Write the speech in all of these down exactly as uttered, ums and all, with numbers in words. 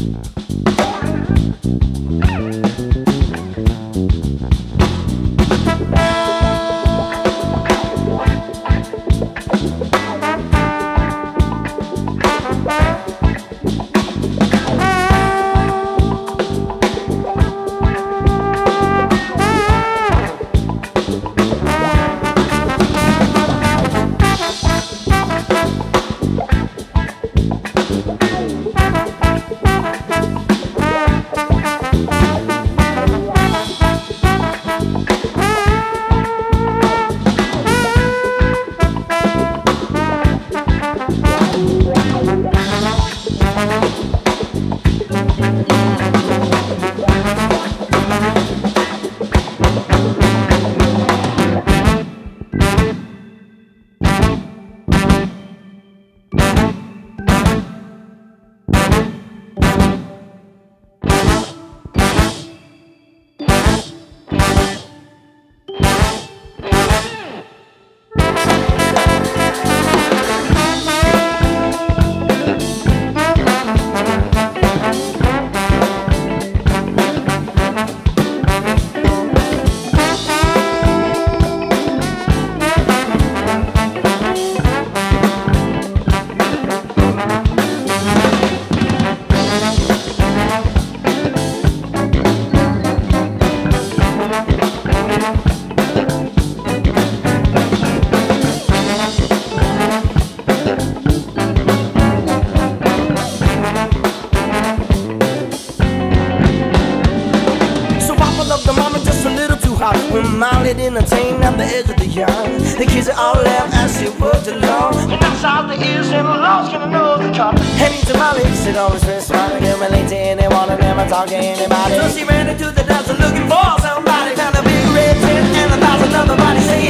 Minded in a train at the edge of the yard. The kids are all left as she worked along. And outside the ears and the lost gonna know the car. Heading to Molly, sit on the street, smiling, get relate to anyone and never talk to anybody. So she ran into the dance looking for somebody. Found a big red tent and a thousand other bodies. Say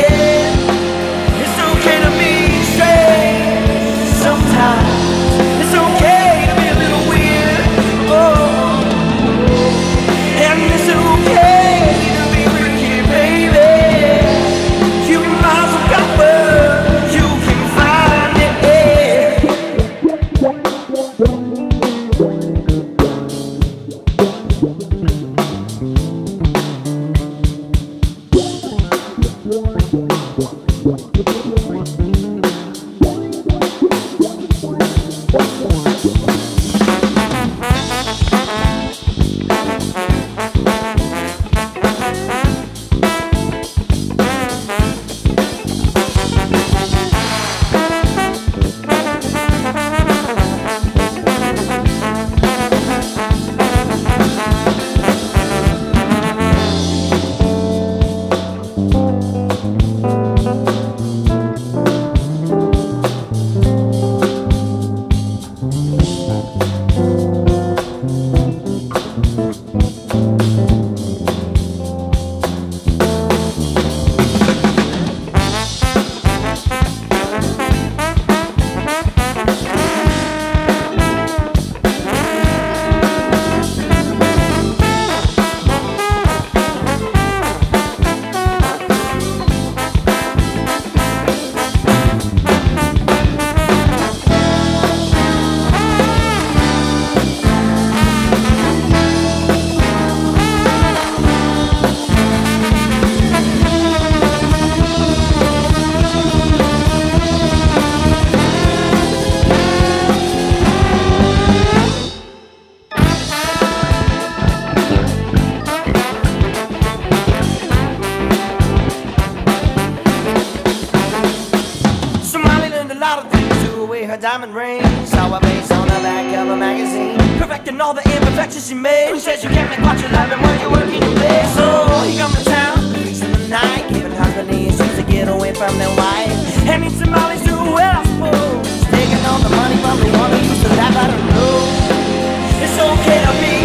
yeah, it's okay to be strange sometimes. It's okay to be a little weird. Oh, and it's okay. Diamond ring, saw her face on the back of a magazine, perfecting all the imperfections she made. She said you can't make what you love and when you're working your day. So he come to town, fixing the night, giving husband the excuse to get away from their wife. And meet some Molly's who well, I suppose, taking all the money from the one who used to laugh at her nose. It's okay to be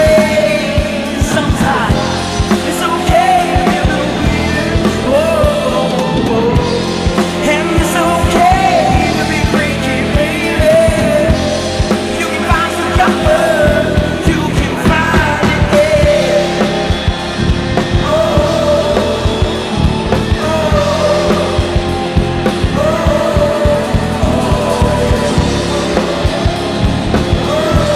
strange sometimes. It's okay to be a little weird. Whoa, whoa. And it's okay. Oh